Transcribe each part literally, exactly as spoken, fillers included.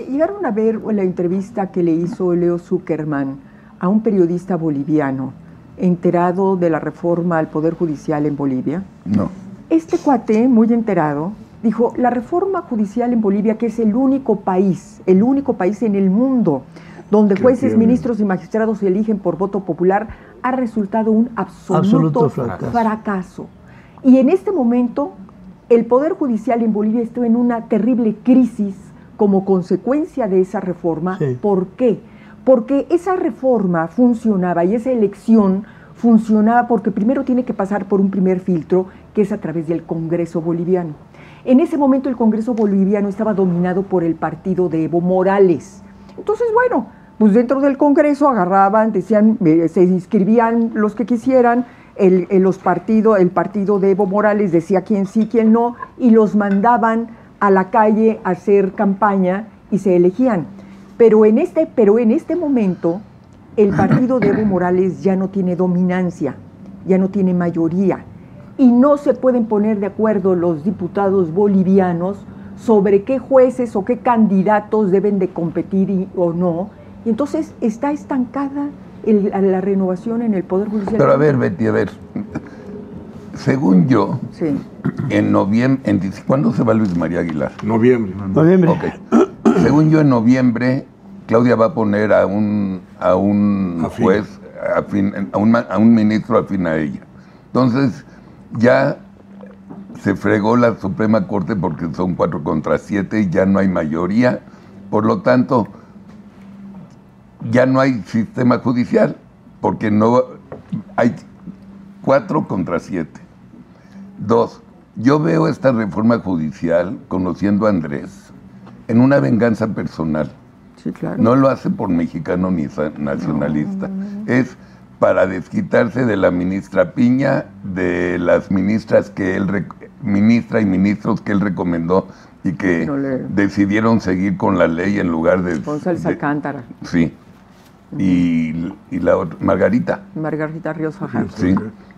Llegaron a ver la entrevista que le hizo Leo Zuckerman a un periodista boliviano enterado de la reforma al Poder Judicial en Bolivia. No. Este cuate, muy enterado, dijo, la reforma judicial en Bolivia, que es el único país, el único país en el mundo donde jueces, ministros y magistrados se eligen por voto popular, ha resultado un absoluto, absoluto fracaso. fracaso. Y en este momento, el Poder Judicial en Bolivia está en una terrible crisis como consecuencia de esa reforma. Sí. ¿Por qué? Porque esa reforma funcionaba y esa elección funcionaba porque primero tiene que pasar por un primer filtro, que es a través del Congreso boliviano. En ese momento el Congreso boliviano estaba dominado por el partido de Evo Morales. Entonces, bueno, pues dentro del Congreso agarraban, decían, se inscribían los que quisieran, el, el, los partido, el partido de Evo Morales decía quién sí, quién no, y los mandaban a la calle a hacer campaña y se elegían. Pero en este, pero en este momento el partido de Evo Morales ya no tiene dominancia, ya no tiene mayoría, y no se pueden poner de acuerdo los diputados bolivianos sobre qué jueces o qué candidatos deben de competir y, o no, y entonces está estancada el, la renovación en el Poder Judicial. Pero a ver, Betty, a ver, según yo, sí. en noviembre, en, ¿cuándo se va Luis María Aguilar? Noviembre. Noviembre. Okay. Según yo, en noviembre, Claudia va a poner a un, a un afín. juez, afín, a, un, a un ministro afín a ella. Entonces, ya se fregó la Suprema Corte porque son cuatro contra siete y ya no hay mayoría. Por lo tanto, ya no hay sistema judicial, porque no hay cuatro contra siete. Dos, yo veo esta reforma judicial, conociendo a Andrés, en una venganza personal. Sí, claro. No lo hace por mexicano ni nacionalista. No, no, no. Es para desquitarse de la ministra Piña, de las ministras que él, ministra y ministros que él recomendó y que no le... decidieron seguir con la ley en lugar de... González Alcántara. Sí. Y, y la otra, Margarita. Margarita Ríos Fajardo. Sí.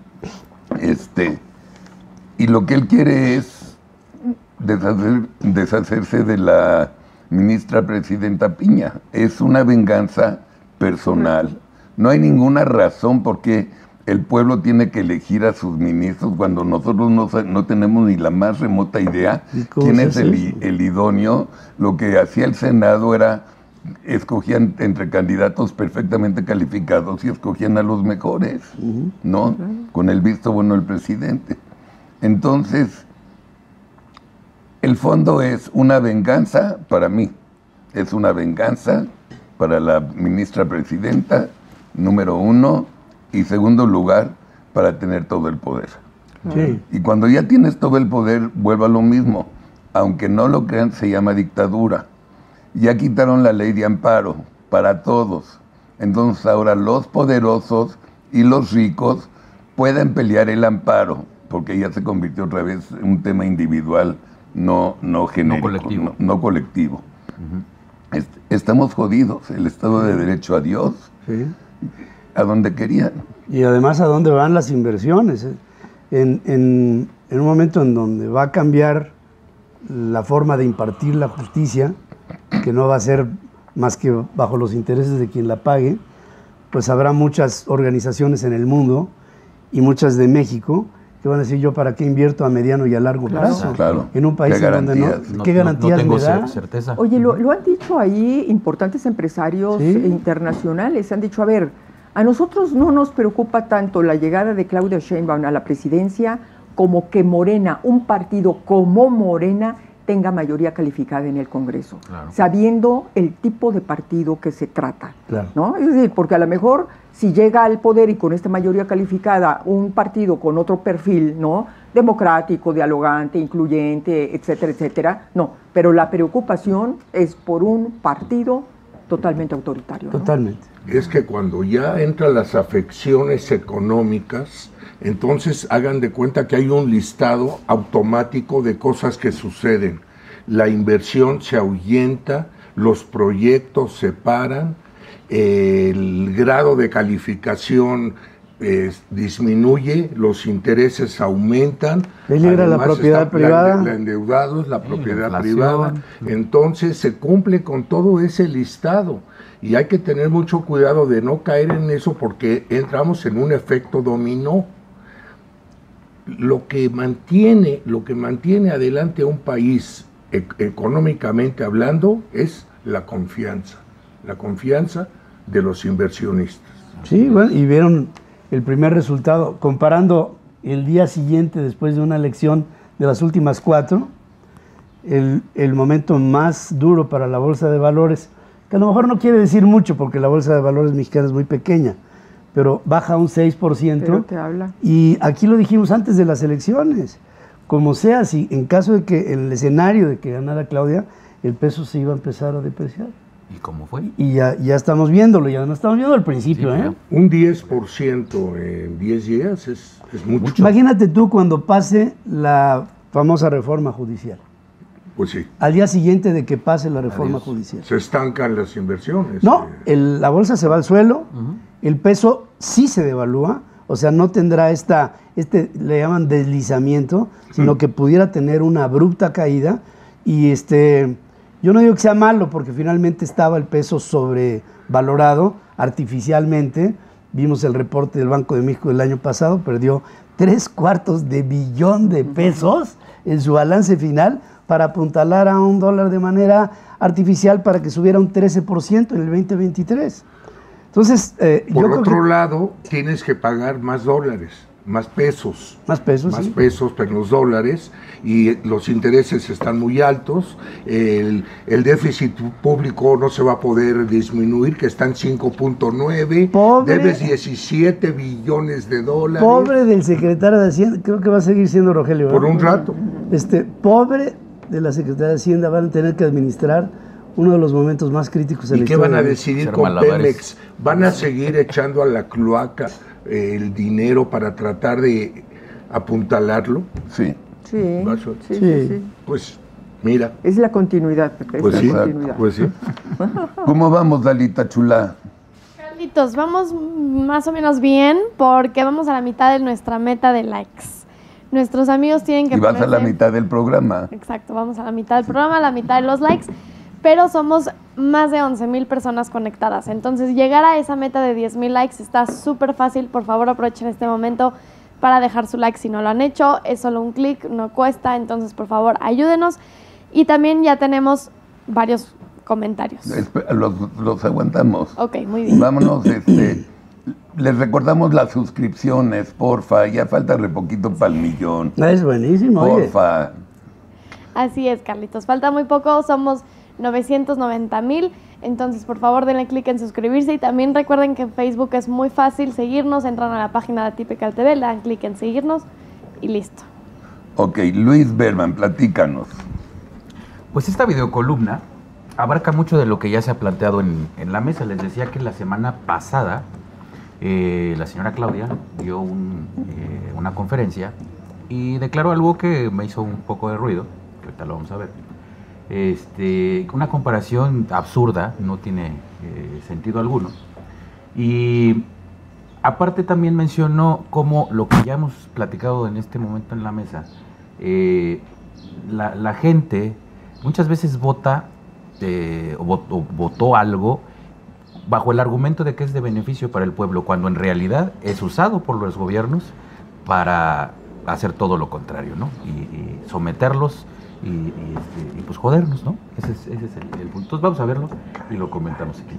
Este, y lo que él quiere es deshacer, deshacerse de la ministra presidenta Piña. Es una venganza personal. No hay ninguna razón por qué el pueblo tiene que elegir a sus ministros cuando nosotros no, no tenemos ni la más remota idea quién es el, el idóneo. Lo que hacía el Senado era, escogían entre candidatos perfectamente calificados y escogían a los mejores, uh-huh. ¿no? Uh-huh. Con el visto bueno del presidente. Entonces, el fondo es una venganza para mí, es una venganza para la ministra presidenta, número uno, y segundo lugar, para tener todo el poder. Sí. Y cuando ya tienes todo el poder, vuelve a lo mismo. Aunque no lo crean, se llama dictadura. Ya quitaron la ley de amparo para todos. Entonces ahora los poderosos y los ricos pueden pelear el amparo, porque ya se convirtió otra vez en un tema individual, no, no genérico, no colectivo. No, no colectivo. Uh-huh. Est- estamos jodidos. El Estado de Derecho, adiós. Sí. A donde querían. Y además a dónde van las inversiones. En, en, en un momento en donde va a cambiar la forma de impartir la justicia, que no va a ser más que bajo los intereses de quien la pague, pues habrá muchas organizaciones en el mundo y muchas de México que van a decir, yo para qué invierto a mediano y a largo claro, plazo claro. en un país ¿Qué en donde no, no, ¿qué garantías no, no tengo me da? certeza. Oye, lo, lo han dicho ahí importantes empresarios ¿Sí? internacionales, han dicho, a ver, a nosotros no nos preocupa tanto la llegada de Claudia Sheinbaum a la presidencia como que Morena, un partido como Morena, tenga mayoría calificada en el Congreso, claro. sabiendo el tipo de partido que se trata, claro. ¿no? Es decir, porque a lo mejor si llega al poder y con esta mayoría calificada un partido con otro perfil, ¿no? democrático, dialogante, incluyente, etcétera, etcétera, no, pero la preocupación es por un partido totalmente autoritario, ¿no? Totalmente. Es que cuando ya entran las afecciones económicas, entonces hagan de cuenta que hay un listado automático de cosas que suceden. La inversión se ahuyenta, los proyectos se paran, el grado de calificación eh, disminuye, los intereses aumentan, peligra la propiedad privada, la, la endeudados, la propiedad la privada, entonces se cumple con todo ese listado y hay que tener mucho cuidado de no caer en eso porque entramos en un efecto dominó. Lo que mantiene, lo que mantiene adelante a un país e- económicamente hablando es la confianza, la confianza de los inversionistas. Sí, bueno, y vieron el primer resultado, comparando el día siguiente después de una elección de las últimas cuatro, el, el momento más duro para la Bolsa de Valores, que a lo mejor no quiere decir mucho porque la Bolsa de Valores mexicana es muy pequeña, pero baja un seis por ciento. Pero te habla. Y aquí lo dijimos antes de las elecciones, como sea, si en caso de que en el escenario de que ganara Claudia, el peso se iba a empezar a depreciar. ¿Y cómo fue? Y ya, ya estamos viéndolo, ya no estamos viendo al principio, sí, ¿eh? Un diez por ciento en diez días es, es mucho. Imagínate tú cuando pase la famosa reforma judicial. Pues sí. Al día siguiente de que pase la reforma Adiós. judicial. Se estancan las inversiones. No, eh. el, la bolsa se va al suelo, Uh-huh. el peso sí se devalúa, o sea, no tendrá esta, este, le llaman deslizamiento, sino que pudiera tener una abrupta caída y este... Yo no digo que sea malo, porque finalmente estaba el peso sobrevalorado artificialmente. Vimos el reporte del Banco de México del año pasado, perdió tres cuartos de billón de pesos en su balance final para apuntalar a un dólar de manera artificial para que subiera un trece por ciento en el veinte veintitrés. Entonces, eh, Por yo creo otro que lado, tienes que pagar más dólares, más pesos. más pesos, Más sí. pesos en los dólares y los intereses están muy altos, el, el déficit público no se va a poder disminuir, que está en cinco punto nueve, Pobre- debes diecisiete billones de dólares Pobre del secretario de Hacienda, creo que va a seguir siendo Rogelio. por ¿verdad? un rato. Este, pobre de la Secretaría de Hacienda, van a tener que administrar uno de los momentos más críticos en ¿Y la qué historia van a de- decidir Ser con malabares. Pemex? ¿Van a seguir echando a la cloaca eh, el dinero para tratar de apuntalarlo? Sí. Sí, Vas sí, a- sí, Sí. sí. Pues mira, Es la continuidad, Pepe, es pues la sí, continuidad. pues sí. ¿Cómo vamos, Dalita chula? Carlitos, vamos más o menos bien porque vamos a la mitad de nuestra meta de likes. Nuestros amigos tienen que Y vas a la ponerse- mitad del programa. Exacto, vamos a la mitad del programa, a la mitad de los likes, pero somos más de once mil personas conectadas. Entonces, llegar a esa meta de diez mil likes está súper fácil. Por favor, aprovechen este momento para dejar su like si no lo han hecho. Es solo un clic, no cuesta. Entonces, por favor, ayúdenos. Y también ya tenemos varios comentarios. Espe- Los, los aguantamos. Ok, muy bien. Vámonos, este, les recordamos las suscripciones, porfa, ya falta re poquito para el millón. Ah, es buenísimo, oye. Porfa. Así es, Carlitos. Falta muy poco, somos novecientos noventa mil. Entonces, por favor, denle clic en suscribirse. Y también recuerden que en Facebook es muy fácil seguirnos. Entran a la página de Atypical T V, le dan clic en seguirnos y listo. Ok, Luis Berman, platícanos. Pues esta videocolumna abarca mucho de lo que ya se ha planteado en, en la mesa. Les decía que la semana pasada eh, la señora Claudia dio un, eh, una conferencia y declaró algo que me hizo un poco de ruido, que ahorita lo vamos a ver. Este, una comparación absurda, no tiene eh, sentido alguno. Y aparte también mencionó cómo lo que ya hemos platicado en este momento en la mesa, eh, la, la gente muchas veces vota eh, o, vot- o votó algo bajo el argumento de que es de beneficio para el pueblo, cuando en realidad es usado por los gobiernos para hacer todo lo contrario, ¿no? Y, y someterlos y, y, este, y pues jodernos, ¿no? Ese es, ese es el, el punto. Entonces vamos a verlo y lo comentamos aquí.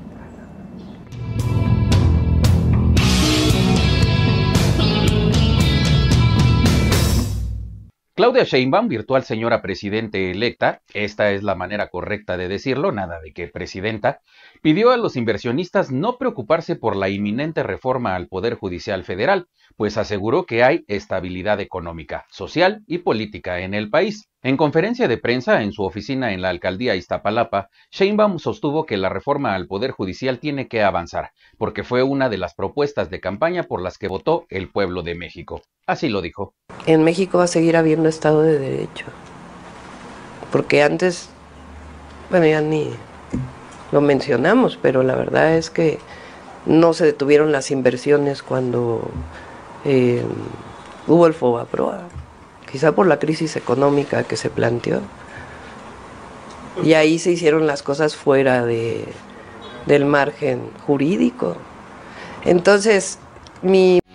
Claudia Sheinbaum, virtual señora presidente electa, esta es la manera correcta de decirlo, nada de que presidenta, pidió a los inversionistas no preocuparse por la inminente reforma al Poder Judicial Federal, pues aseguró que hay estabilidad económica, social y política en el país. En conferencia de prensa en su oficina en la alcaldía Iztapalapa, Sheinbaum sostuvo que la reforma al Poder Judicial tiene que avanzar, porque fue una de las propuestas de campaña por las que votó el pueblo de México. Así lo dijo. En México va a seguir habiendo Estado de Derecho, porque antes, bueno, ya ni lo mencionamos, pero la verdad es que no se detuvieron las inversiones cuando eh, hubo el Fobaproa, quizá por la crisis económica que se planteó. Y ahí se hicieron las cosas fuera de, del margen jurídico. Entonces, mi...